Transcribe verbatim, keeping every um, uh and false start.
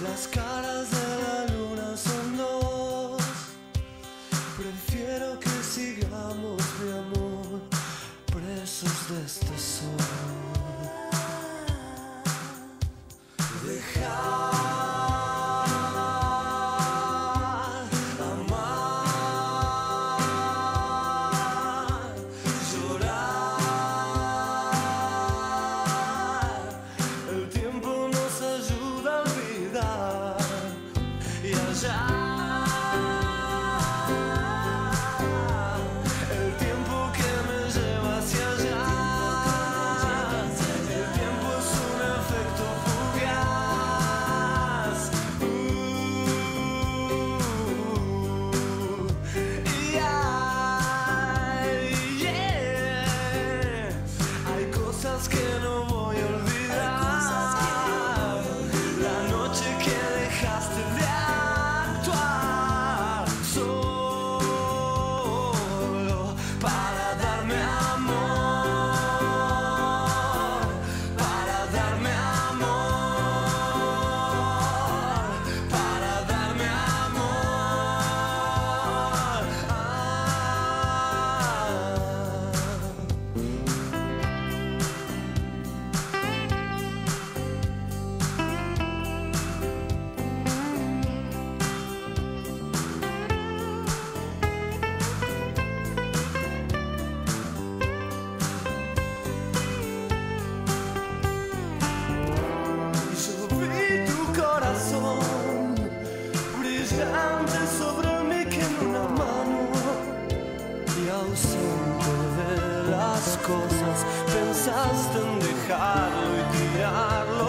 Las caras de la luna son dos. Prefiero que sigamos, mi amor, presos de este sol. Dejar amar, llorar. El tiempo nos ayuda a olvidar y allá. El tiempo que me lleva hacia allá. El tiempo es un efecto fugaz. Uh, y ay, yeah. Hay cosas que no voy a olvidar. La noche que dejaste de actuar solo para darme amor, para darme amor, para darme amor. Ah. Yo vi tu corazón brillante sobre mí que en una mano, y ausente de las cosas pensaste en dejarlo y tirarlo